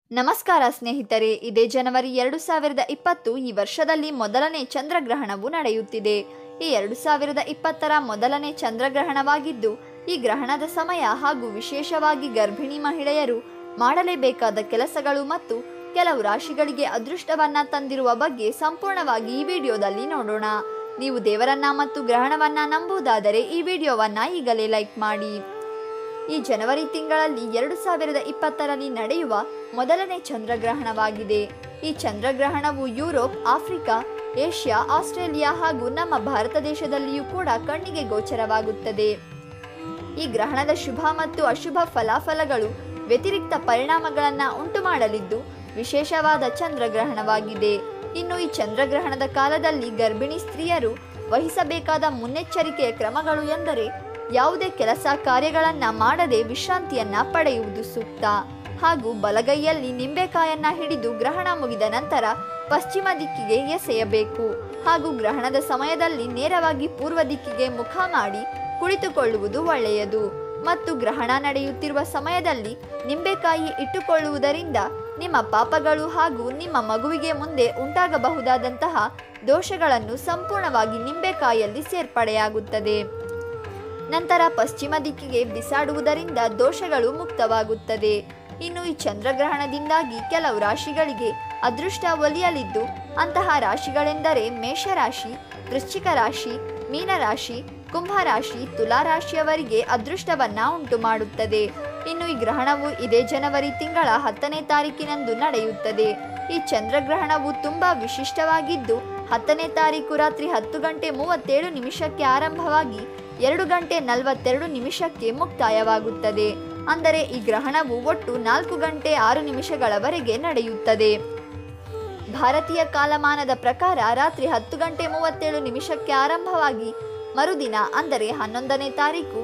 ನಮಸ್ಕಾರ ಸ್ನೇಹಿತರೆ, ಇದೇ ಜನವರಿ 2020 ಈ ವರ್ಷದಲ್ಲಿ ಮೊದಲನೇ ಚಂದ್ರಗ್ರಹಣವು ನಡೆಯುತ್ತಿದೆ. ಈ 2020ರ ಮೊದಲನೇ ಚಂದ್ರಗ್ರಹಣವಾಗಿದ್ದು, ಈ ಗ್ರಹಣದ ಸಮಯ ಹಾಗೂ ವಿಶೇಷವಾಗಿ ಗರ್ಭಿಣಿ ಮಹಿಳೆಯರು ಮಾಡಲೇಬೇಕಾದ ಕೆಲಸಗಳು ಮತ್ತು ಕೆಲವು ರಾಶಿಗಳಿಗೆ ಅದೃಷ್ಟವನ್ನ ತಂದಿರುವ ಬಗ್ಗೆ ಸಂಪೂರ್ಣವಾಗಿ ಈ ವಿಡಿಯೋದಲ್ಲಿ ನೋಡೋಣ. ನೀವು ದೇವರನ್ನ ಮತ್ತು ಗ್ರಹಣವನ್ನ ನಂಬುವುದಾದರೆ ಈ ವಿಡಿಯೋವನ್ನ ಈಗಲೇ ಲೈಕ್ ಮಾಡಿ. ಈ ಜನವರಿ ತಿಂಗಳಲ್ಲಿ 2020ರಲ್ಲಿ ನಡೆಯುವ ಮೊದಲನೇ ಚಂದ್ರಗ್ರಹಣವಾಗಿದೆ. ಈ ಚಂದ್ರಗ್ರಹಣವು ಯುರೋಪ್, ಆಫ್ರಿಕಾ, ಏಷ್ಯಾ, ಆಸ್ಟ್ರೇಲಿಯಾ ಹಾಗೂ ನಮ್ಮ ಭಾರತ ದೇಶದಲ್ಲಿಯೂ ಕೂಡ ಕಣ್ಣಿಗೆ ಗೋಚರವಾಗುತ್ತದೆ. ಈ ಗ್ರಹಣದ ಶುಭ ಮತ್ತು ಅಶುಭ ಫಲಾಫಲಗಳು ವ್ಯತಿರಿಕ್ತ ಪರಿಣಾಮಗಳನ್ನು ಉಂಟು ಮಾಡಲಿದ್ದು ವಿಶೇಷವಾದ ಚಂದ್ರಗ್ರಹಣವಾಗಿದೆ. ಇನ್ನು ಈ ಚಂದ್ರಗ್ರಹಣದ ಕಾಲದಲ್ಲಿ ಗರ್ಭಿಣಿ ಸ್ತ್ರೀಯರು ವಹಿಸಬೇಕಾದ ಮುನ್ನೆಚ್ಚರಿಕೆಯ ಕ್ರಮಗಳು ಎಂದರೆ ಯಾವುದೇ ಕೆಲಸ ಕಾರ್ಯಗಳನ್ನು ಮಾಡದೆ ವಿಶ್ರಾಂತಿಯನ್ನ ಪಡೆಯುವುದು ಸೂಕ್ತ. ಹಾಗೂ ಬಲಗೈಯಲ್ಲಿ ನಿಂಬೆಕಾಯನ್ನ ಹಿಡಿದು ಗ್ರಹಣ ಮುಗಿದ ನಂತರ ಪಶ್ಚಿಮ ದಿಕ್ಕಿಗೆ ಎಸೆಯಬೇಕು. ಹಾಗೂ ಗ್ರಹಣದ ಸಮಯದಲ್ಲಿ ನೇರವಾಗಿ ಪೂರ್ವ ದಿಕ್ಕಿಗೆ ಮುಖ ಮಾಡಿ ಕುಳಿತುಕೊಳ್ಳುವುದು ಒಳ್ಳೆಯದು. ಮತ್ತು ಗ್ರಹಣ ನಡೆಯುತ್ತಿರುವ ಸಮಯದಲ್ಲಿ ನಿಂಬೆಕಾಯಿ ಇಟ್ಟುಕೊಳ್ಳುವುದರಿಂದ ನಿಮ್ಮ ಪಾಪಗಳು ಹಾಗೂ ನಿಮ್ಮ ಮಗುವಿಗೆ ಮುಂದೆ ಉಂಟಾಗಬಹುದಾದಂತಹ ದೋಷಗಳನ್ನು ಸಂಪೂರ್ಣವಾಗಿ ನಿಂಬೆಕಾಯಲ್ಲಿ ಸೇರ್ಪಡೆಯಾಗುತ್ತದೆ. ನಂತರ ಪಶ್ಚಿಮ ದಿಕ್ಕಿಗೆ ಬಿಸಾಡುವುದರಿಂದ ದೋಷಗಳು ಮುಕ್ತವಾಗುತ್ತದೆ. ಇನ್ನು ಈ ಚಂದ್ರಗ್ರಹಣದಿಂದಾಗಿ ಕೆಲವು ರಾಶಿಗಳಿಗೆ ಅದೃಷ್ಟ ಒಲಿಯಲಿದ್ದು, ಅಂತಹ ರಾಶಿಗಳೆಂದರೆ ಮೇಷರಾಶಿ, ವೃಶ್ಚಿಕ ರಾಶಿ, ಮೀನರಾಶಿ, ಕುಂಭರಾಶಿ, ತುಲಾರಾಶಿಯವರಿಗೆ ಅದೃಷ್ಟವನ್ನ ಉಂಟು ಮಾಡುತ್ತದೆ. ಇನ್ನು ಈ ಗ್ರಹಣವು ಇದೇ ಜನವರಿ ತಿಂಗಳ 10ನೇ ತಾರೀಕಿನಂದು ನಡೆಯುತ್ತದೆ. ಈ ಚಂದ್ರಗ್ರಹಣವು ತುಂಬಾ ವಿಶಿಷ್ಟವಾಗಿದ್ದು 10ನೇ ತಾರೀಕು ರಾತ್ರಿ 10:37 ಆರಂಭವಾಗಿ 2:42 ಮುಕ್ತಾಯವಾಗುತ್ತದೆ. ಅಂದರೆ ಈ ಗ್ರಹಣವು ಒಟ್ಟು 4:06 ನಡೆಯುತ್ತದೆ. ಭಾರತೀಯ ಕಾಲಮಾನದ ಪ್ರಕಾರ ರಾತ್ರಿ 10:37 ಆರಂಭವಾಗಿ ಮರುದಿನ ಅಂದರೆ 11ನೇ ತಾರೀಕು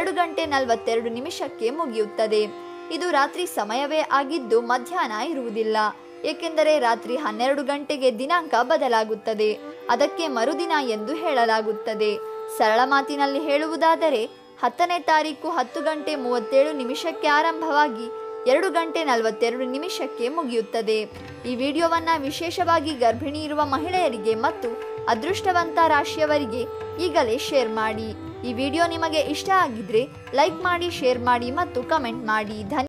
2:42 ಮುಗಿಯುತ್ತದೆ. ಇದು ರಾತ್ರಿ ಸಮಯವೇ ಆಗಿದ್ದು ಮಧ್ಯಾಹ್ನ ಇರುವುದಿಲ್ಲ. ಏಕೆಂದರೆ ರಾತ್ರಿ 12 ಗಂಟೆಗೆ ದಿನಾಂಕ ಬದಲಾಗುತ್ತದೆ. ಅದಕ್ಕೆ ಮರುದಿನ ಎಂದು ಹೇಳಲಾಗುತ್ತದೆ. ಸರಳ ಮಾತಿನಲ್ಲಿ ಹೇಳುವುದಾದರೆ 10ನೇ ತಾರೀಕು 10:37 ಆರಂಭವಾಗಿ 2:42 ಮುಗಿಯುತ್ತದೆ. ಈ ವಿಡಿಯೋವನ್ನ ವಿಶೇಷವಾಗಿ ಗರ್ಭಿಣಿ ಇರುವ ಮಹಿಳೆಯರಿಗೆ ಮತ್ತು ಅದೃಷ್ಟವಂತ ರಾಶಿಯವರಿಗೆ ಈಗಲೇ ಶೇರ್ ಮಾಡಿ. ಈ ವಿಡಿಯೋ ನಿಮಗೆ ಇಷ್ಟ ಆಗಿದ್ರೆ ಲೈಕ್ ಮಾಡಿ, ಶೇರ್ ಮಾಡಿ ಮತ್ತು ಕಮೆಂಟ್ ಮಾಡಿ.